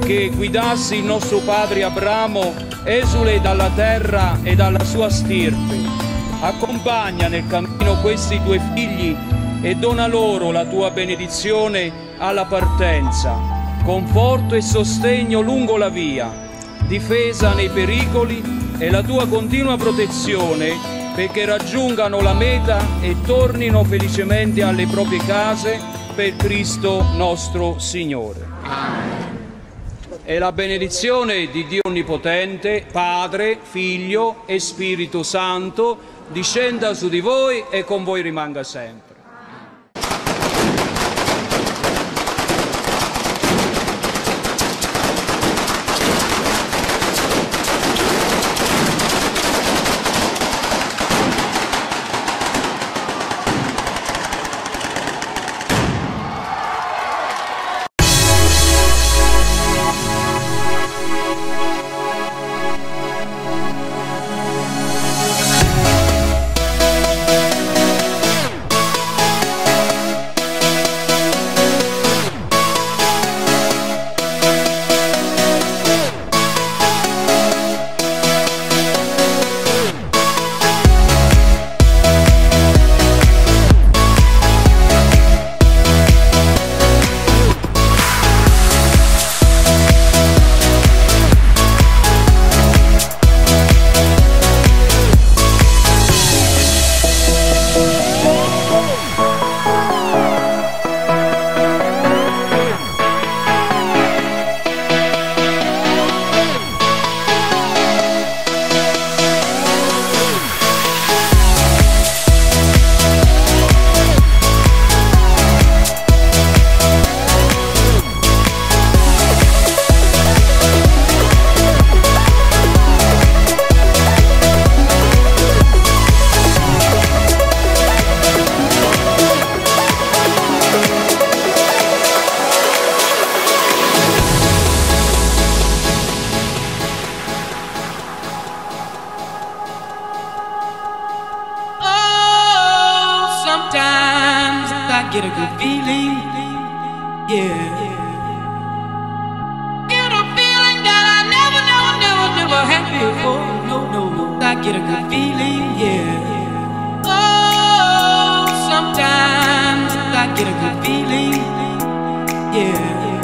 che guidassi il nostro padre Abramo esule dalla terra e dalla sua stirpe. Accompagna nel cammino questi tuoi figli e dona loro la tua benedizione alla partenza, conforto e sostegno lungo la via, difesa nei pericoli e la tua continua protezione perché raggiungano la meta e tornino felicemente alle proprie case per Cristo nostro Signore. E la benedizione di Dio Onnipotente, Padre, Figlio e Spirito Santo, discenda su di voi e con voi rimanga sempre. Get a good feeling, yeah. Get a feeling that I never had before. No, I get a good feeling, yeah. Oh, sometimes I get a good feeling, yeah.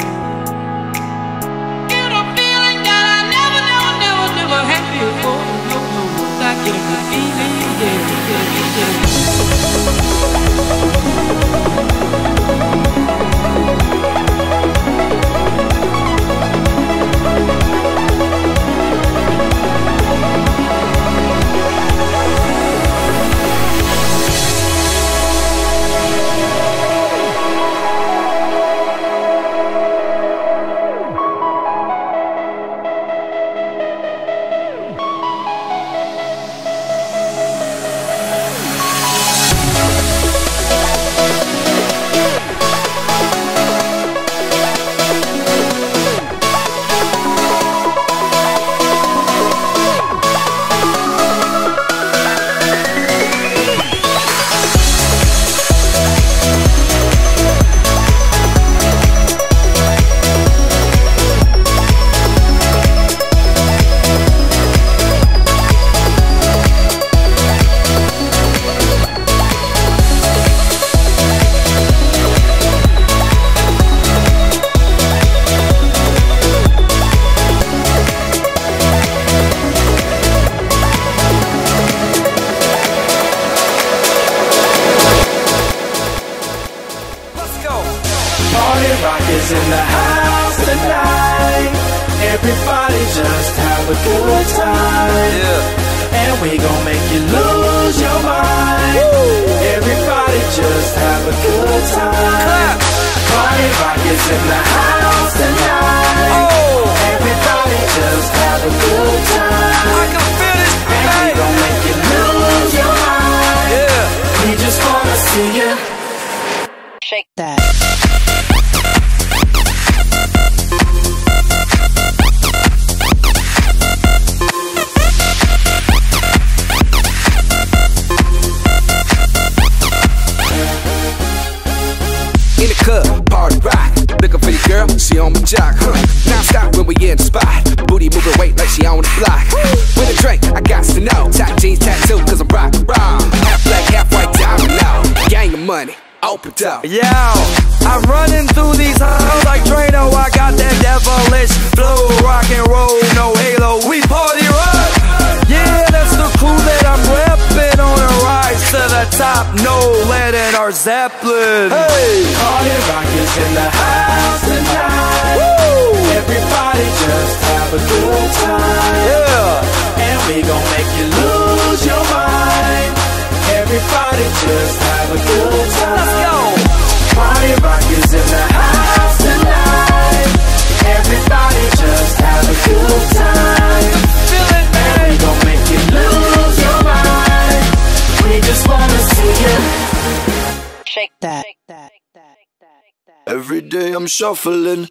Get a feeling that I never had before. No, I get a good feeling, yeah. Rockers in the house tonight. Everybody just have a good time, yeah. And we gon' make you lose your mind. Woo. Everybody just have a good time. Party rockers in the house tonight. Oh. Everybody just have a good time. I can feel this tonight. And we gon' make you lose your mind, yeah. We just wanna see you shake that. In the club, party rock, looking girl, she on my jock, Now stop when we in the spot. Booty moving weight like she on the block. With a drink, I got to know. Tight jeans tattoo, cause I'm rock raw. Half black, half white diamond now. Gang of money, open up. Yo, I'm running through these halls like Drano. I got that devilish flow, rock and roll, no halo. We party rock. Yeah, that's the crew that I'm reppin' on a rise to the top. No lead in our Zeppelin. Hey, Party rock is in the house tonight. Woo! Everybody just have a good time. Yeah, and we gon' make you lose your mind. Everybody just have a good time. let's go. Party rock is in the house tonight. Everybody just have a good time. Feel it, And man. we gon' make you lose your mind. We just wanna see you Shake that. Every day I'm shuffling.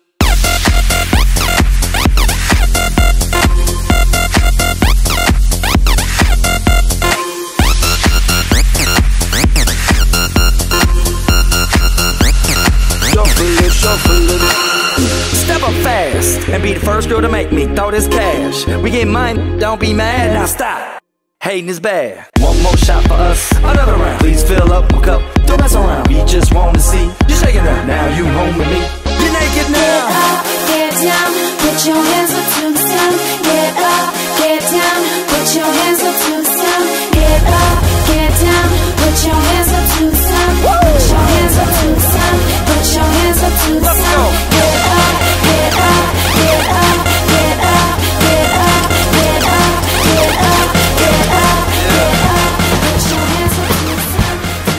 Shuffling. Step up fast and be the first girl to make me throw this cash. We get mine, don't be mad. Now stop. Hating is bad. One more shot for us, another round. Please fill up my cup, don't mess around. We just want to see you shaking up. Now you home with me. You're naked now. Get up, get down, put your hands up to the sun. Get up, get down, put your hands up to the sun. Get up, get down, put your hands up to the sun. Put your hands up to the sun. Put your hands up to the Let's sun. go. Get up, get up, get up, get up, get up, get up, get up, get up, get up. Put your hands up to the sun.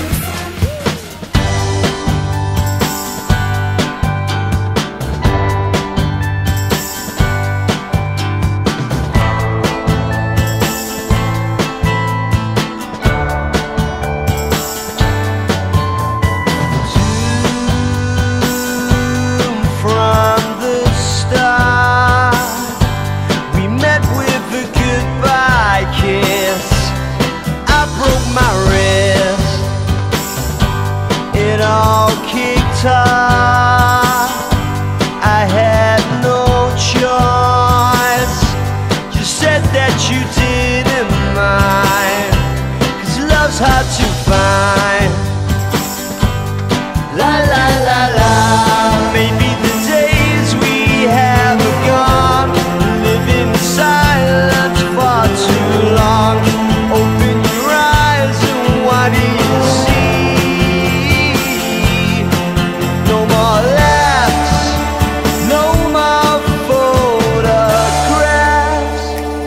From the start, we met with a goodbye kiss. I broke my wrist. It all kicked off. I had no choice. You said that you didn't mind, 'cause love's hard to find. La la la la. Maybe the days we have are gone. Living in silence far too long. Open your eyes and what do you see? No more laughs, no more photographs.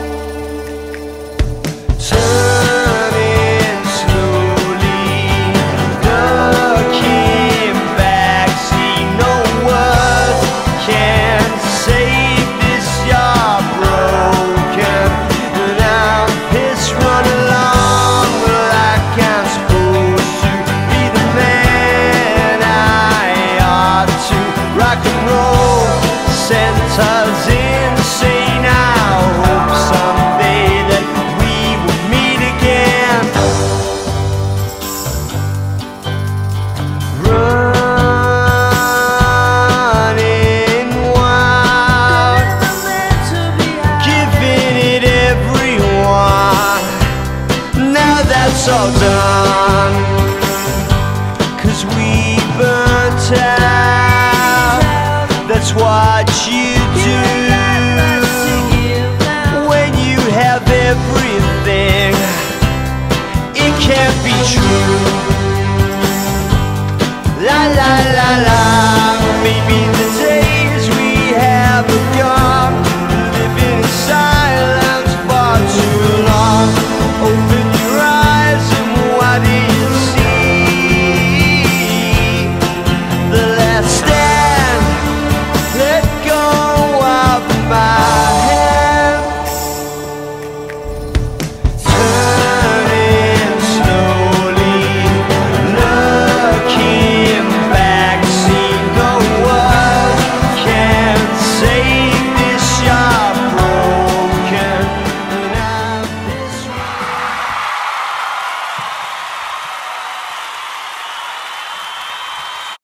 Turning slowly, looking back, see no words can save this. You're broken, and I'm pissed, run along like I'm supposed to be the man I ought to. Rock and roll sent us insane. I hope someday that we will meet again. Running wild, giving it everyone. Now that's all done, 'cause we burnt out. That's what you do when you have everything. It can't be true. La la la la. Maybe the